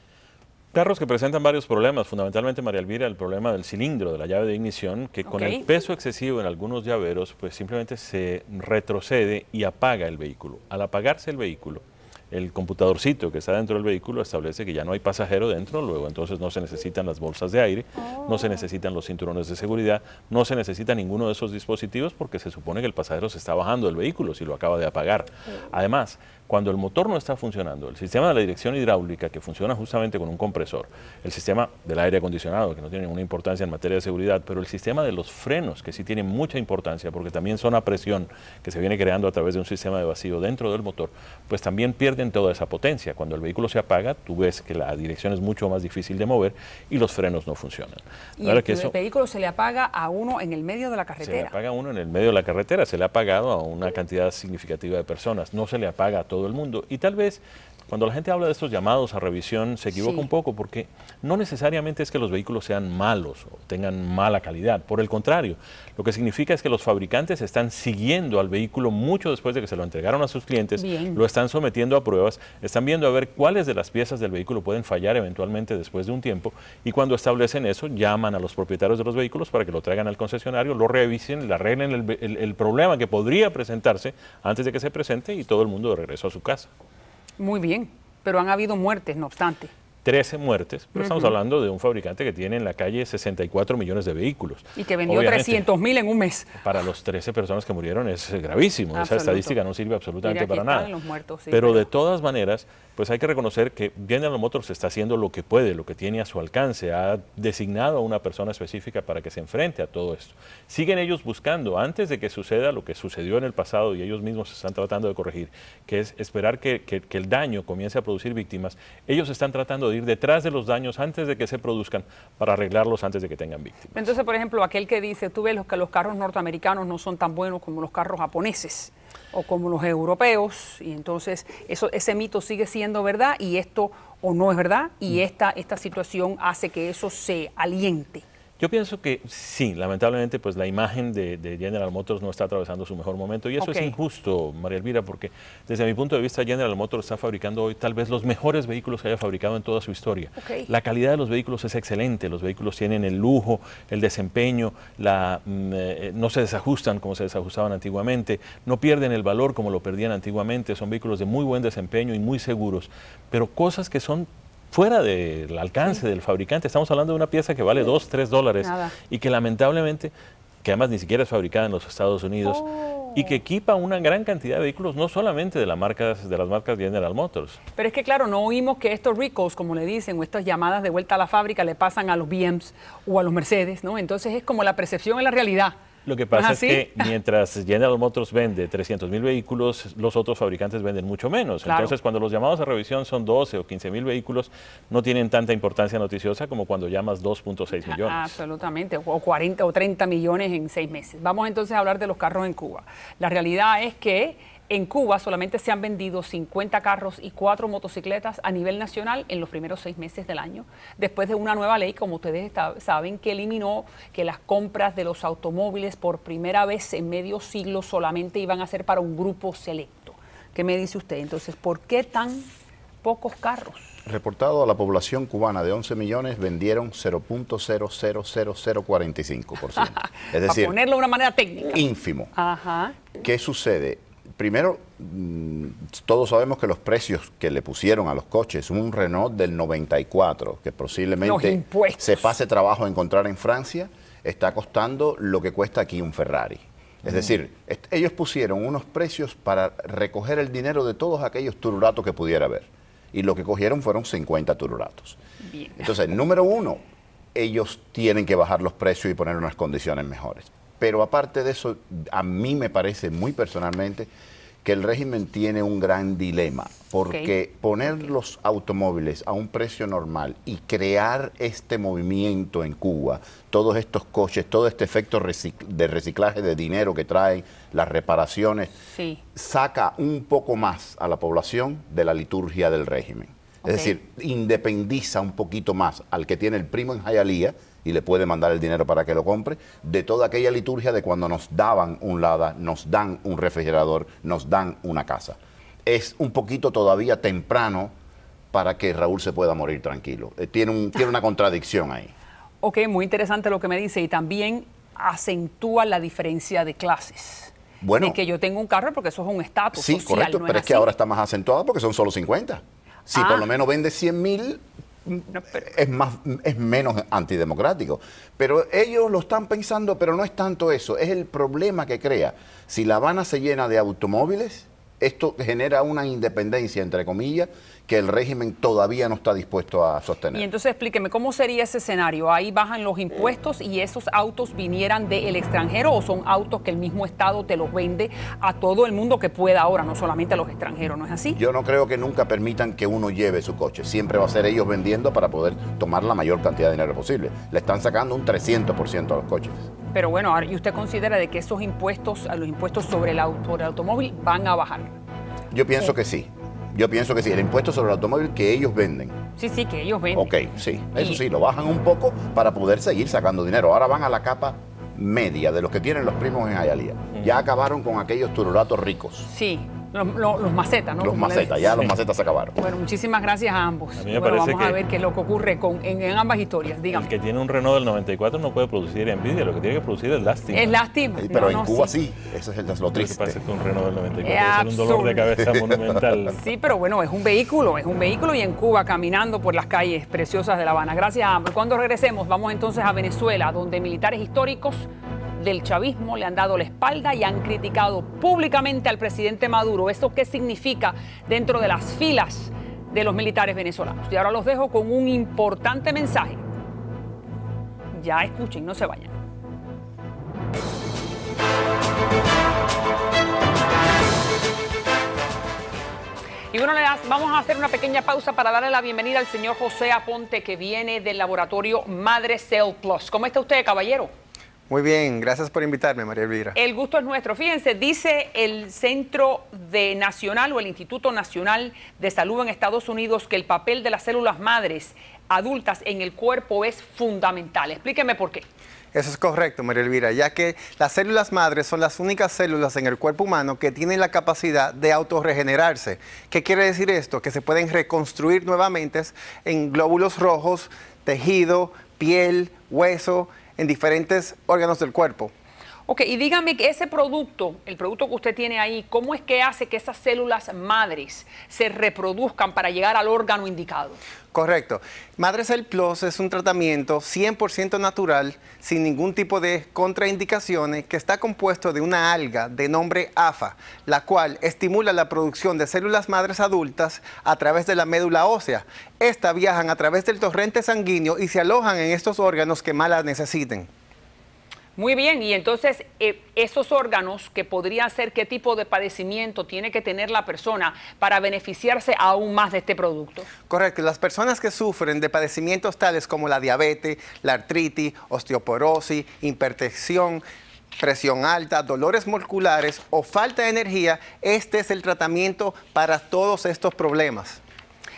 Carros que presentan varios problemas, fundamentalmente, María Elvira, el problema del cilindro, de la llave de ignición, que con okay. el peso excesivo en algunos llaveros, pues simplemente se retrocede y apaga el vehículo. Al apagarse el vehículo, el computadorcito que está dentro del vehículo establece que ya no hay pasajero dentro, luego entonces no se necesitan las bolsas de aire, oh. no se necesitan los cinturones de seguridad, no se necesita ninguno de esos dispositivos porque se supone que el pasajero se está bajando del vehículo si lo acaba de apagar. Oh. Además, cuando el motor no está funcionando, el sistema de la dirección hidráulica, que funciona justamente con un compresor, el sistema del aire acondicionado, que no tiene ninguna importancia en materia de seguridad, pero el sistema de los frenos, que sí tiene mucha importancia, porque también son a presión que se viene creando a través de un sistema de vacío dentro del motor, pues también pierden toda esa potencia. Cuando el vehículo se apaga, tú ves que la dirección es mucho más difícil de mover y los frenos no funcionan. Y el, que eso, el vehículo se le apaga a uno en el medio de la carretera. Se le apaga a uno en el medio de la carretera, se le ha apagado a una cantidad significativa de personas, no se le apaga a todo el mundo. Y tal vez cuando la gente habla de estos llamados a revisión se equivoca sí. un poco, porque no necesariamente es que los vehículos sean malos o tengan mala calidad. Por el contrario, lo que significa es que los fabricantes están siguiendo al vehículo mucho después de que se lo entregaron a sus clientes, Bien. lo están sometiendo a pruebas, están viendo a ver cuáles de las piezas del vehículo pueden fallar eventualmente después de un tiempo, y cuando establecen eso, llaman a los propietarios de los vehículos para que lo traigan al concesionario, lo revisen, le arreglen el, el, el problema que podría presentarse antes de que se presente y todo el mundo de regreso a su casa. Muy bien, pero han habido muertes, no obstante. trece muertes, pero uh-huh. estamos hablando de un fabricante que tiene en la calle sesenta y cuatro millones de vehículos. Y que vendió trescientos mil en un mes. Para los trece personas que murieron es gravísimo, Absoluto. Esa estadística no sirve absolutamente para nada. Los muertos, sí, pero, pero de todas maneras, pues hay que reconocer que General Motors está haciendo lo que puede, lo que tiene a su alcance, ha designado a una persona específica para que se enfrente a todo esto. Siguen ellos buscando, antes de que suceda lo que sucedió en el pasado y ellos mismos están tratando de corregir, que es esperar que, que, que el daño comience a producir víctimas. Ellos están tratando de ir detrás de los daños antes de que se produzcan para arreglarlos antes de que tengan víctimas. Entonces, por ejemplo, aquel que dice, tú ves que los carros norteamericanos no son tan buenos como los carros japoneses o como los europeos, y entonces eso, ese mito sigue siendo verdad y esto o no es verdad, y esta, esta situación hace que eso se aliente. Yo pienso que sí, lamentablemente pues la imagen de, de General Motors no está atravesando su mejor momento y eso okay. es injusto, María Elvira, porque desde mi punto de vista General Motors está fabricando hoy tal vez los mejores vehículos que haya fabricado en toda su historia. Okay. La calidad de los vehículos es excelente, los vehículos tienen el lujo, el desempeño, la, eh, no se desajustan como se desajustaban antiguamente, no pierden el valor como lo perdían antiguamente, son vehículos de muy buen desempeño y muy seguros, pero cosas que son fuera del alcance sí. del fabricante. Estamos hablando de una pieza que vale dos, tres dólares Nada. y que lamentablemente, que además ni siquiera es fabricada en los Estados Unidos oh. y que equipa una gran cantidad de vehículos, no solamente de, la marcas, de las marcas General Motors. Pero es que claro, no oímos que estos recalls, como le dicen, o estas llamadas de vuelta a la fábrica le pasan a los B Ms o a los Mercedes, ¿no? Entonces es como la percepción en la realidad. Lo que pasa es que mientras General Motors vende trescientos mil vehículos, los otros fabricantes venden mucho menos. Claro. Entonces, cuando los llamados a revisión son doce o quince mil vehículos, no tienen tanta importancia noticiosa como cuando llamas dos punto seis millones. Absolutamente, o cuarenta o treinta millones en seis meses. Vamos entonces a hablar de los carros en Cuba. La realidad es que en Cuba solamente se han vendido cincuenta carros y cuatro motocicletas a nivel nacional en los primeros seis meses del año, después de una nueva ley, como ustedes saben, que eliminó que las compras de los automóviles por primera vez en medio siglo solamente iban a ser para un grupo selecto. ¿Qué me dice usted? Entonces, ¿por qué tan pocos carros? Reportado a la población cubana de once millones, vendieron cero punto cero cero cero cero cuarenta y cinco por ciento. Es decir, para ponerlo de una manera técnica. Ínfimo. Ajá. ¿Qué sucede? Primero, todos sabemos que los precios que le pusieron a los coches, un Renault del noventa y cuatro, que posiblemente se pase trabajo a encontrar en Francia, está costando lo que cuesta aquí un Ferrari. Es mm. decir, ellos pusieron unos precios para recoger el dinero de todos aquellos tururatos que pudiera haber. Y lo que cogieron fueron cincuenta tururatos. Bien. Entonces, número uno, ellos tienen que bajar los precios y poner unas condiciones mejores. Pero aparte de eso, a mí me parece muy personalmente que el régimen tiene un gran dilema, porque okay. poner los automóviles a un precio normal y crear este movimiento en Cuba, todos estos coches, todo este efecto recic- de reciclaje de dinero que traen, las reparaciones, sí. saca un poco más a la población de la liturgia del régimen. Okay. Es decir, independiza un poquito más al que tiene el primo en Hialeah y le puede mandar el dinero para que lo compre, de toda aquella liturgia de cuando nos daban un Lada, nos dan un refrigerador, nos dan una casa. Es un poquito todavía temprano para que Raúl se pueda morir tranquilo. Eh, tiene, un, tiene una contradicción ahí. Ok, muy interesante lo que me dice, y también acentúa la diferencia de clases. Bueno, de que yo tengo un carro porque eso es un estatus sí, social. Sí, correcto, ¿no pero es, es que ahora está más acentuado porque son solo cincuenta. Si ah. por lo menos vende cien mil... No, pero... es más, es menos antidemocrático. Pero ellos lo están pensando, pero no es tanto eso, es el problema que crea. Si La Habana se llena de automóviles, esto genera una independencia, entre comillas, que el régimen todavía no está dispuesto a sostener. Y entonces explíqueme, ¿cómo sería ese escenario? ¿Ahí bajan los impuestos y esos autos vinieran del extranjero o son autos que el mismo Estado te los vende a todo el mundo que pueda ahora, no solamente a los extranjeros, ¿no es así? Yo no creo que nunca permitan que uno lleve su coche. Siempre va a ser ellos vendiendo para poder tomar la mayor cantidad de dinero posible. Le están sacando un trescientos por ciento a los coches. Pero bueno, ¿y usted considera de que esos impuestos, los impuestos sobre el, auto, sobre el automóvil van a bajar? Yo pienso sí. que sí. Yo pienso que sí, el impuesto sobre el automóvil que ellos venden. Sí, sí, que ellos venden. Ok, sí, eso y... sí, lo bajan un poco para poder seguir sacando dinero. Ahora van a la capa media de los que tienen los primos en Hialeah. Mm. Ya acabaron con aquellos tururatos ricos. Sí, los, los, los macetas, ¿no? Los macetas, ya sí. los macetas se acabaron. Bueno, muchísimas gracias a ambos. A mí me bueno, parece vamos que a ver qué es lo que ocurre con, en, en ambas historias, dígame. El que tiene un Renault del noventa y cuatro no puede producir envidia, lo que tiene que producir es lástima. Es lástima. Sí, pero no, en no, Cuba sí, sí. Eso es el, lo triste. ¿Qué pasa con un Renault del noventa y cuatro? Es un dolor de cabeza monumental. Sí, pero bueno, es un vehículo, es un vehículo y en Cuba caminando por las calles preciosas de La Habana. Gracias a ambos. Cuando regresemos, vamos entonces a Venezuela, donde militares históricos del chavismo le han dado la espalda y han criticado públicamente al presidente Maduro. ¿Eso qué significa dentro de las filas de los militares venezolanos? Y ahora los dejo con un importante mensaje. Ya escuchen, no se vayan. Y bueno, vamos a hacer una pequeña pausa para darle la bienvenida al señor José Aponte, que viene del laboratorio Madre Cell Plus. ¿Cómo está usted, caballero? Muy bien, gracias por invitarme, María Elvira. El gusto es nuestro. Fíjense, dice el Centro de Nacional o el Instituto Nacional de Salud en Estados Unidos que el papel de las células madres adultas en el cuerpo es fundamental. Explíqueme por qué. Eso es correcto, María Elvira, ya que las células madres son las únicas células en el cuerpo humano que tienen la capacidad de autorregenerarse. ¿Qué quiere decir esto? Que se pueden reconstruir nuevamente en glóbulos rojos, tejido, piel, hueso, en diferentes órganos del cuerpo. Ok, y dígame que ese producto, el producto que usted tiene ahí, ¿cómo es que hace que esas células madres se reproduzcan para llegar al órgano indicado? Correcto. Madre Cell Plus es un tratamiento cien por ciento natural, sin ningún tipo de contraindicaciones, que está compuesto de una alga de nombre A F A, la cual estimula la producción de células madres adultas a través de la médula ósea. Estas viajan a través del torrente sanguíneo y se alojan en estos órganos que más las necesiten. Muy bien, y entonces eh, esos órganos que podrían ser, ¿qué tipo de padecimiento tiene que tener la persona para beneficiarse aún más de este producto? Correcto, las personas que sufren de padecimientos tales como la diabetes, la artritis, osteoporosis, hipertensión, presión alta, dolores musculares o falta de energía, este es el tratamiento para todos estos problemas.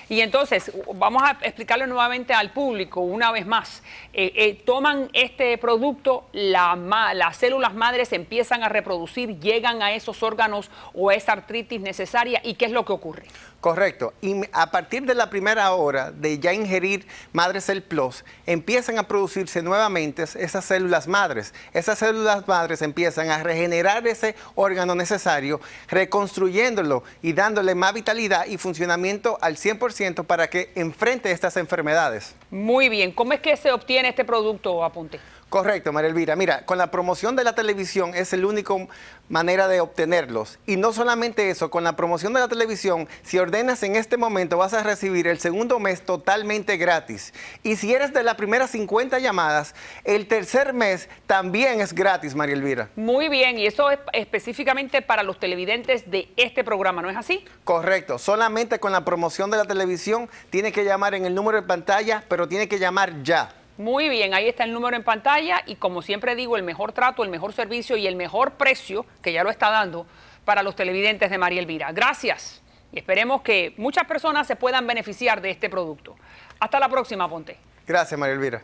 Y entonces, vamos a explicarle nuevamente al público, una vez más, eh, eh, toman este producto, la, las células madres empiezan a reproducir, llegan a esos órganos o esa artritis necesaria, ¿y qué es lo que ocurre? Correcto. Y a partir de la primera hora de ya ingerir Madrecel Plus, empiezan a producirse nuevamente esas células madres. Esas células madres empiezan a regenerar ese órgano necesario, reconstruyéndolo y dándole más vitalidad y funcionamiento al cien por ciento para que enfrente estas enfermedades. Muy bien. ¿Cómo es que se obtiene este producto, Apunte? Correcto, María Elvira. Mira, con la promoción de la televisión es la única manera de obtenerlos. Y no solamente eso, con la promoción de la televisión, si ordenas en este momento vas a recibir el segundo mes totalmente gratis. Y si eres de las primeras cincuenta llamadas, el tercer mes también es gratis, María Elvira. Muy bien, y eso es específicamente para los televidentes de este programa, ¿no es así? Correcto, solamente con la promoción de la televisión tiene que llamar en el número de pantalla, pero tiene que llamar ya. Muy bien, ahí está el número en pantalla y como siempre digo, el mejor trato, el mejor servicio y el mejor precio, que ya lo está dando, para los televidentes de María Elvira. Gracias y esperemos que muchas personas se puedan beneficiar de este producto. Hasta la próxima, Ponte. Gracias, María Elvira.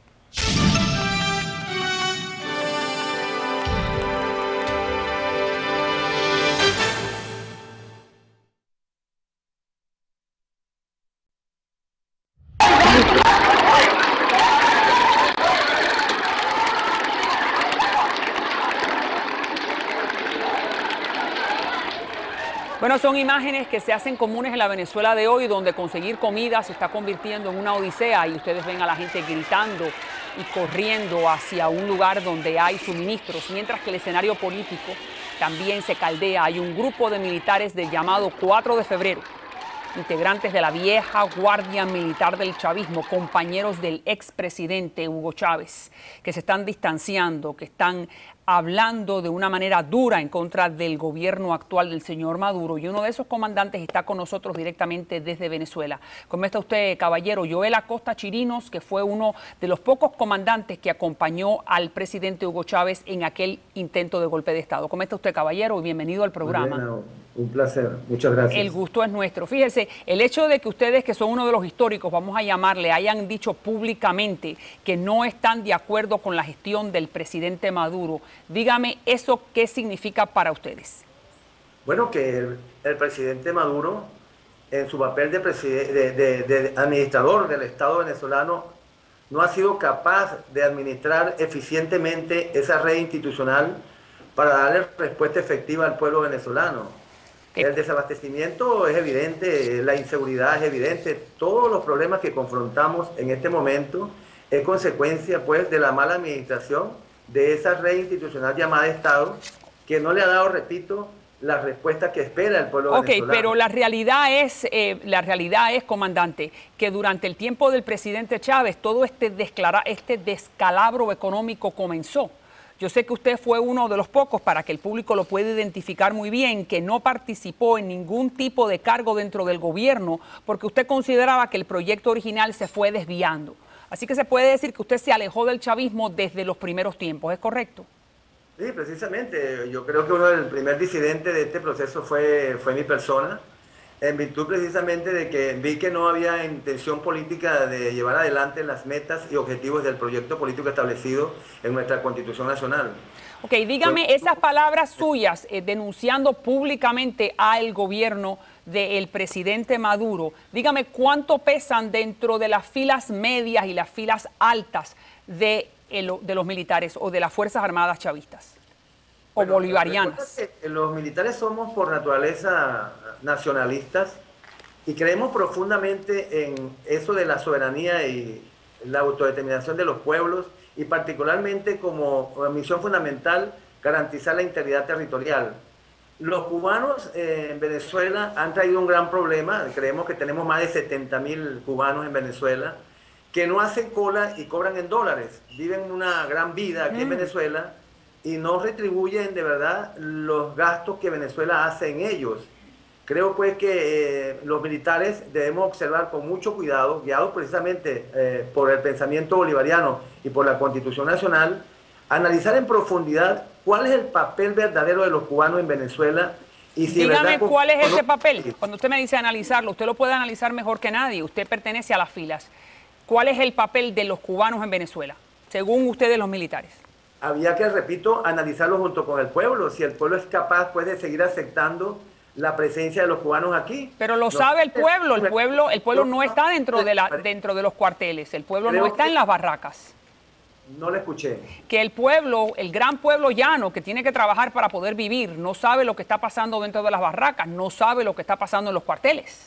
Bueno, son imágenes que se hacen comunes en la Venezuela de hoy, donde conseguir comida se está convirtiendo en una odisea y ustedes ven a la gente gritando y corriendo hacia un lugar donde hay suministros, mientras que el escenario político también se caldea. Hay un grupo de militares del llamado cuatro de febrero, integrantes de la vieja guardia militar del chavismo, compañeros del expresidente Hugo Chávez, que se están distanciando, que están hablando de una manera dura en contra del gobierno actual del señor Maduro, y uno de esos comandantes está con nosotros directamente desde Venezuela. ¿Cómo está usted, caballero? Joel Acosta Chirinos, que fue uno de los pocos comandantes que acompañó al presidente Hugo Chávez en aquel intento de golpe de Estado. ¿Cómo está usted, caballero? Y bienvenido al programa. Bueno, un placer, muchas gracias. El gusto es nuestro. Fíjese, el hecho de que ustedes, que son uno de los históricos, vamos a llamarle, hayan dicho públicamente que no están de acuerdo con la gestión del presidente Maduro, dígame, ¿eso qué significa para ustedes? Bueno, que el, el presidente Maduro, en su papel de, de, de, de administrador del Estado venezolano, no ha sido capaz de administrar eficientemente esa red institucional para darle respuesta efectiva al pueblo venezolano. El desabastecimiento es evidente, la inseguridad es evidente, todos los problemas que confrontamos en este momento es consecuencia pues de la mala administración de esa red institucional llamada Estado, que no le ha dado, repito, la respuesta que espera el pueblo okay, venezolano. Ok, pero la realidad es, eh, la realidad es, comandante, que durante el tiempo del presidente Chávez todo este, desclara, este descalabro económico comenzó. Yo sé que usted fue uno de los pocos, para que el público lo pueda identificar muy bien, que no participó en ningún tipo de cargo dentro del gobierno porque usted consideraba que el proyecto original se fue desviando. Así que se puede decir que usted se alejó del chavismo desde los primeros tiempos, ¿es correcto? Sí, precisamente. Yo creo que uno del primer disidente de este proceso fue, fue mi persona, en virtud precisamente de que vi que no había intención política de llevar adelante las metas y objetivos del proyecto político establecido en nuestra Constitución Nacional. Ok, dígame pues, esas palabras suyas eh, denunciando públicamente al gobierno del presidente Maduro. Dígame cuánto pesan dentro de las filas medias y las filas altas de, el, de los militares o de las Fuerzas Armadas chavistas o bueno, bolivarianas. Los militares somos por naturaleza nacionalistas y creemos profundamente en eso de la soberanía y la autodeterminación de los pueblos y particularmente como misión fundamental garantizar la integridad territorial. Los cubanos eh, en Venezuela han traído un gran problema. Creemos que tenemos más de setenta mil cubanos en Venezuela que no hacen cola y cobran en dólares. Viven una gran vida aquí mm. en Venezuela y no retribuyen de verdad los gastos que Venezuela hace en ellos. Creo pues que eh, los militares debemos observar con mucho cuidado, guiados precisamente eh, por el pensamiento bolivariano y por la Constitución Nacional, analizar en profundidad cuál es el papel verdadero de los cubanos en Venezuela Y si Dígame verdad, cuál es ese no, papel. Cuando usted me dice analizarlo, usted lo puede analizar mejor que nadie. Usted pertenece a las filas. ¿Cuál es el papel de los cubanos en Venezuela, según ustedes los militares? Había que, repito, analizarlo junto con el pueblo. Si el pueblo es capaz, pues, de seguir aceptando la presencia de los cubanos aquí. Pero lo no, sabe el pueblo. El pueblo, el pueblo no está dentro de la, dentro de los cuarteles. El pueblo no está en las barracas. No le escuché. Que el pueblo, el gran pueblo llano que tiene que trabajar para poder vivir, no sabe lo que está pasando dentro de las barracas, no sabe lo que está pasando en los cuarteles.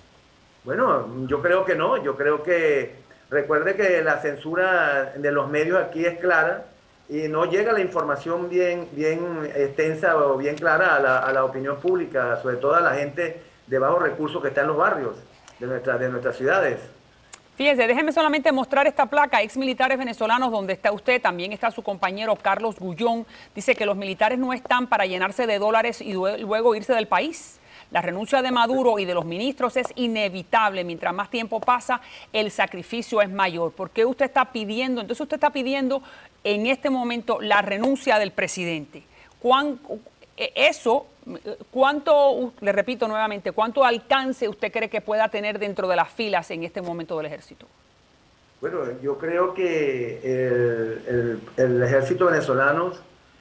Bueno, yo creo que no. Yo creo que, recuerde que la censura de los medios aquí es clara y no llega la información bien, bien extensa o bien clara a la, a la opinión pública, sobre todo a la gente de bajos recursos que está en los barrios de, nuestra, de nuestras ciudades. Fíjese, déjeme solamente mostrar esta placa, ex militares venezolanos, donde está usted, también está su compañero Carlos Gullón. Dice que los militares no están para llenarse de dólares y luego irse del país. La renuncia de Maduro y de los ministros es inevitable. Mientras más tiempo pasa, el sacrificio es mayor. ¿Por qué usted está pidiendo? Entonces usted está pidiendo en este momento la renuncia del presidente. ¿Cuán, eso, cuánto, le repito nuevamente, cuánto alcance usted cree que pueda tener dentro de las filas en este momento del ejército? Bueno, yo creo que el, el, el ejército venezolano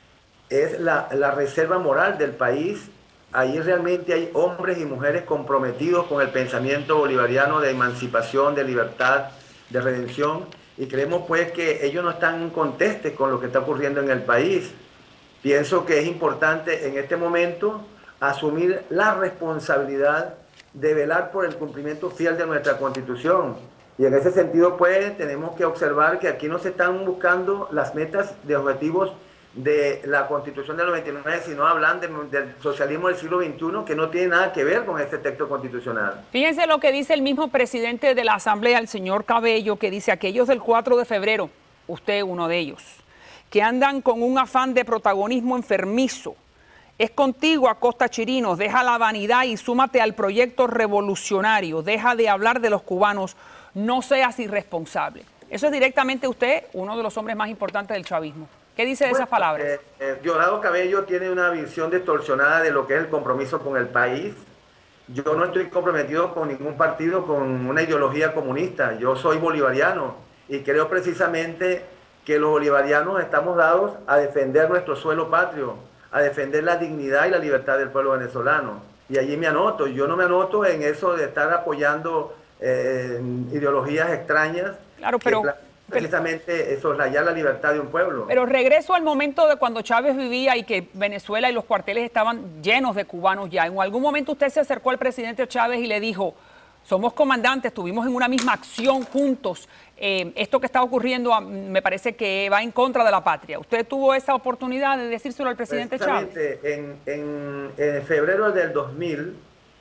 es la, la reserva moral del país. Ahí realmente hay hombres y mujeres comprometidos con el pensamiento bolivariano de emancipación, de libertad, de redención, y creemos pues que ellos no están en conteste con lo que está ocurriendo en el país. Pienso que es importante en este momento asumir la responsabilidad de velar por el cumplimiento fiel de nuestra Constitución. Y en ese sentido pues tenemos que observar que aquí no se están buscando las metas de objetivos de la Constitución del noventa y nueve, sino hablan de, del socialismo del siglo veintiuno, que no tiene nada que ver con este texto constitucional. Fíjense lo que dice el mismo presidente de la Asamblea, el señor Cabello, que dice: aquellos del cuatro de febrero, usted uno de ellos, que andan con un afán de protagonismo enfermizo, es contigo a Costa Chirinos, deja la vanidad y súmate al proyecto revolucionario, deja de hablar de los cubanos, no seas irresponsable. Eso es directamente usted, uno de los hombres más importantes del chavismo. ¿Qué dice de bueno, esas palabras? Eh, eh, Diosdado Cabello tiene una visión distorsionada de lo que es el compromiso con el país. Yo no estoy comprometido con ningún partido, con una ideología comunista. Yo soy bolivariano y creo precisamente que los bolivarianos estamos dados a defender nuestro suelo patrio, a defender la dignidad y la libertad del pueblo venezolano. Y allí me anoto. Yo no me anoto en eso de estar apoyando eh, ideologías extrañas. Claro, pero... precisamente soslayar la libertad de un pueblo. Pero regreso al momento de cuando Chávez vivía y que Venezuela y los cuarteles estaban llenos de cubanos ya. ¿En algún momento usted se acercó al presidente Chávez y le dijo: somos comandantes, estuvimos en una misma acción juntos, eh, esto que está ocurriendo a, me parece que va en contra de la patria? ¿Usted tuvo esa oportunidad de decírselo al presidente Chávez? En, en, en febrero del dos mil,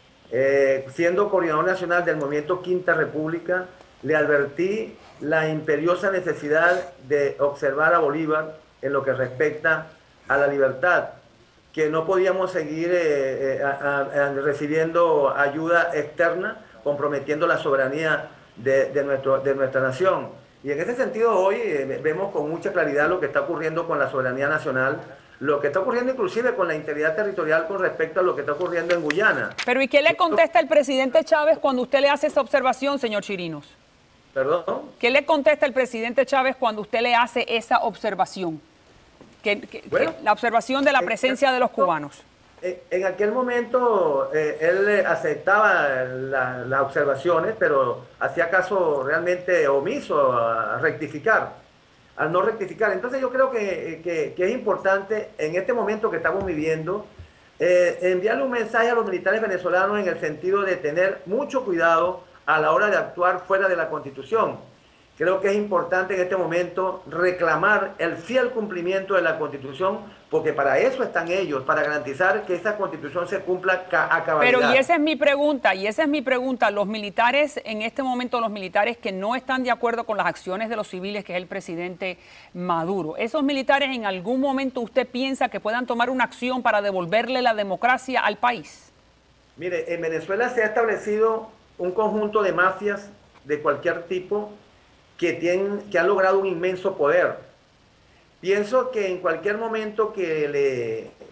eh, siendo coordinador nacional del movimiento Quinta República, le advertí la imperiosa necesidad de observar a Bolívar en lo que respecta a la libertad, que no podíamos seguir eh, eh, a, a, recibiendo ayuda externa, comprometiendo la soberanía de, de, nuestro, de nuestra nación. Y en ese sentido hoy eh, vemos con mucha claridad lo que está ocurriendo con la soberanía nacional, lo que está ocurriendo inclusive con la integridad territorial con respecto a lo que está ocurriendo en Guyana. Pero ¿y qué le contesta el presidente Chávez cuando usted le hace esa observación, señor Chirinos? ¿Perdón? ¿Qué le contesta el presidente Chávez cuando usted le hace esa observación? Que, que, bueno, que la observación de la presencia de los cubanos. En, en aquel momento eh, él aceptaba las la observaciones, pero hacía caso realmente omiso a, a rectificar, al no rectificar. Entonces yo creo que, que, que es importante en este momento que estamos viviendo eh, enviarle un mensaje a los militares venezolanos en el sentido de tener mucho cuidado a la hora de actuar fuera de la Constitución. Creo que es importante en este momento reclamar el fiel cumplimiento de la Constitución, porque para eso están ellos, para garantizar que esa Constitución se cumpla a cabalidad. Pero y esa es mi pregunta, y esa es mi pregunta, los militares, en este momento los militares que no están de acuerdo con las acciones de los civiles, que es el presidente Maduro, ¿esos militares en algún momento usted piensa que puedan tomar una acción para devolverle la democracia al país? Mire, en Venezuela se ha establecido un conjunto de mafias de cualquier tipo que, tienen, que han logrado un inmenso poder. Pienso que en cualquier momento que le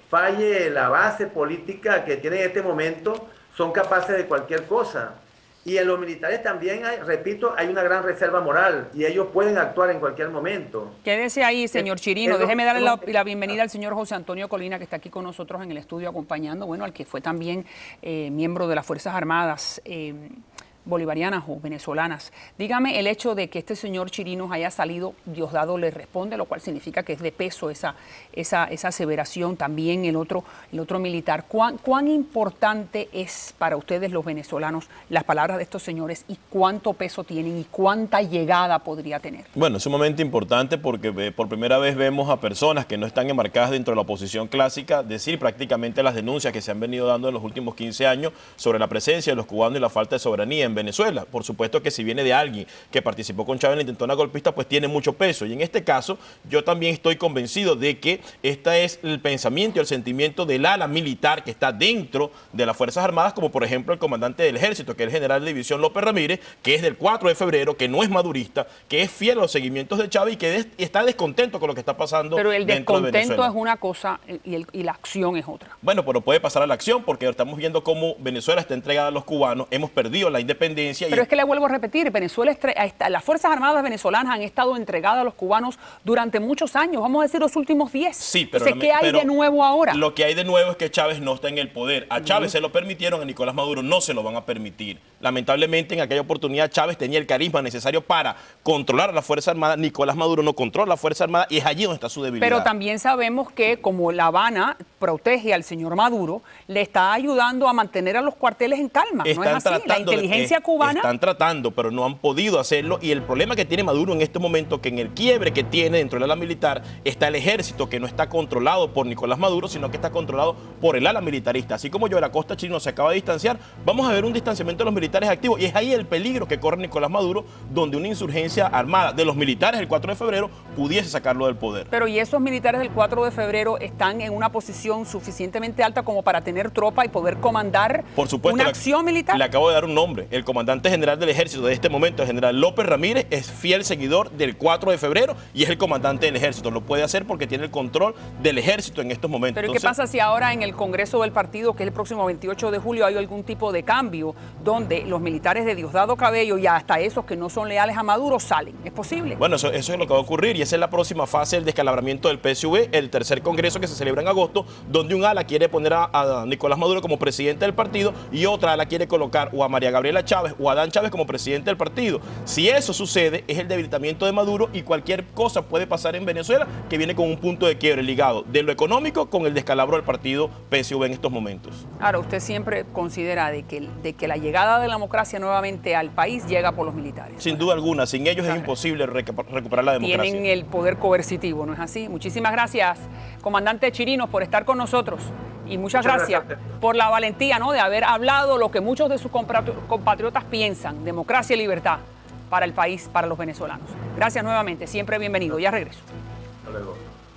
falle la base política que tiene en este momento, son capaces de cualquier cosa. Y en los militares también, hay, repito, hay una gran reserva moral y ellos pueden actuar en cualquier momento. Quédese ahí, señor Chirino. Es, Déjeme darle la, es, la bienvenida al señor José Antonio Colina, que está aquí con nosotros en el estudio acompañando, bueno, al que fue también eh, miembro de las Fuerzas Armadas eh, bolivarianas o venezolanas. Dígame el hecho de que este señor Chirinos haya salido, Diosdado le responde, lo cual significa que es de peso esa, esa, esa aseveración. También el otro, el otro militar. ¿Cuán, ¿Cuán importante es para ustedes los venezolanos las palabras de estos señores y cuánto peso tienen y cuánta llegada podría tener? Bueno, es sumamente importante porque eh, por primera vez vemos a personas que no están enmarcadas dentro de la oposición clásica decir prácticamente las denuncias que se han venido dando en los últimos quince años sobre la presencia de los cubanos y la falta de soberanía en Venezuela. Por supuesto que si viene de alguien que participó con Chávez en la intentona golpista, pues tiene mucho peso. Y en este caso, yo también estoy convencido de que este es el pensamiento y el sentimiento del ala militar que está dentro de las Fuerzas Armadas, como por ejemplo el comandante del Ejército, que es el general de división López Ramírez, que es del cuatro de febrero, que no es madurista, que es fiel a los seguimientos de Chávez y que des, está descontento con lo que está pasando dentro de Venezuela. Pero el descontento es una cosa y, el, y la acción es otra. Bueno, pero puede pasar a la acción porque estamos viendo cómo Venezuela está entregada a los cubanos, hemos perdido la independencia. Pero y... es que le vuelvo a repetir, Venezuela, las Fuerzas Armadas venezolanas han estado entregadas a los cubanos durante muchos años, vamos a decir los últimos diez. Sí, pero Entonces, ¿qué hay pero de nuevo ahora? Lo que hay de nuevo es que Chávez no está en el poder. A Chávez uh-huh. se lo permitieron, a Nicolás Maduro no se lo van a permitir. Lamentablemente, en aquella oportunidad Chávez tenía el carisma necesario para controlar a la Fuerza Armada. Nicolás Maduro no controla la Fuerza Armada y es allí donde está su debilidad. Pero también sabemos que como La Habana protege al señor Maduro, le está ayudando a mantener a los cuarteles en calma. Están ¿No es así? La inteligencia de, cubana... Están tratando, pero no han podido hacerlo. Y el problema que tiene Maduro en este momento, que en el quiebre que tiene dentro del ala militar, está el ejército, que no está controlado por Nicolás Maduro, sino que está controlado por el ala militarista. Así como Joel Acosta Chirino se acaba de distanciar, vamos a ver un distanciamiento de los militares activos. Y es ahí el peligro que corre Nicolás Maduro, donde una insurgencia armada de los militares el cuatro de febrero pudiese sacarlo del poder. Pero ¿y esos militares del cuatro de febrero están en una posición suficientemente alta como para tener tropa y poder comandar por supuesto, una le, acción militar? Le acabo de dar un nombre. El comandante general del ejército de este momento, el general López Ramírez, es fiel seguidor del cuatro de febrero y es el comandante del ejército. Lo puede hacer porque tiene el control del ejército en estos momentos. Pero Entonces, ¿qué pasa si ahora en el Congreso del partido, que es el próximo veintiocho de julio, hay algún tipo de cambio donde los militares de Diosdado Cabello y hasta esos que no son leales a Maduro salen? ¿Es posible? Bueno, eso, eso es lo que va a ocurrir y esa es la próxima fase del descalabramiento del P S U V, el tercer congreso que se celebra en agosto, donde un ala quiere poner a, a Nicolás Maduro como presidente del partido y otra ala quiere colocar o a María Gabriela Chávez o a Adán Chávez como presidente del partido. Si eso sucede, es el debilitamiento de Maduro y cualquier cosa puede pasar en Venezuela que viene con un punto de quiebre ligado de lo económico con el descalabro del partido P S U V en estos momentos. Ahora, usted siempre considera de que, de que la llegada de la democracia nuevamente al país llega por los militares. Sin duda alguna, sin ellos es imposible recuperar la democracia. Tienen el poder coercitivo, ¿no es así? Muchísimas gracias, comandante Chirinos, por estar con nosotros. Y muchas, muchas gracias, gracias por la valentía, ¿no?, de haber hablado lo que muchos de sus compatriotas piensan, democracia y libertad para el país, para los venezolanos. Gracias nuevamente, siempre bienvenido. Ya regreso. Hasta luego.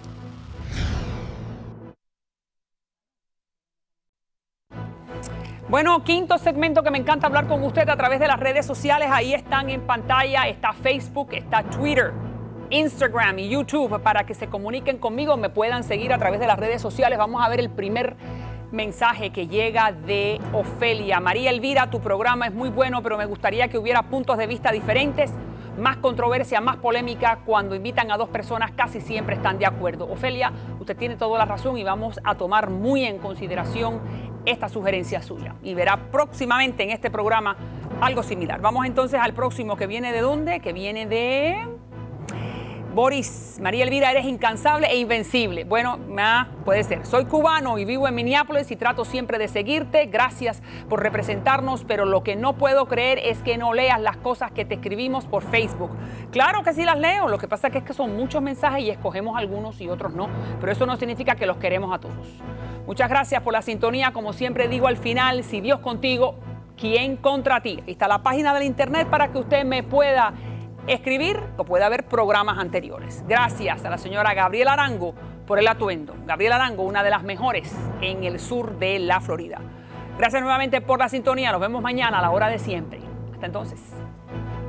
Bueno, quinto segmento que me encanta hablar con usted a través de las redes sociales. Ahí están en pantalla, está Facebook, está Twitter, Instagram y YouTube para que se comuniquen conmigo, me puedan seguir a través de las redes sociales. Vamos a ver el primer mensaje que llega de Ofelia. María Elvira, tu programa es muy bueno, pero me gustaría que hubiera puntos de vista diferentes, más controversia, más polémica. Cuando invitan a dos personas casi siempre están de acuerdo. Ofelia, usted tiene toda la razón y vamos a tomar muy en consideración esta sugerencia suya y verá próximamente en este programa algo similar. Vamos entonces al próximo, que viene de dónde, que viene de Boris. María Elvira, eres incansable e invencible. Bueno, ah, puede ser. Soy cubano y vivo en Minneapolis y trato siempre de seguirte. Gracias por representarnos, pero lo que no puedo creer es que no leas las cosas que te escribimos por Facebook. Claro que sí las leo, lo que pasa es que son muchos mensajes y escogemos algunos y otros no, pero eso no significa que los queremos a todos. Muchas gracias por la sintonía. Como siempre digo al final, si Dios contigo, ¿quién contra ti? Ahí está la página del internet para que usted me pueda escribir o pueda ver programas anteriores. Gracias a la señora Gabriela Arango por el atuendo. Gabriela Arango, una de las mejores en el sur de la Florida. Gracias nuevamente por la sintonía. Nos vemos mañana a la hora de siempre. Hasta entonces.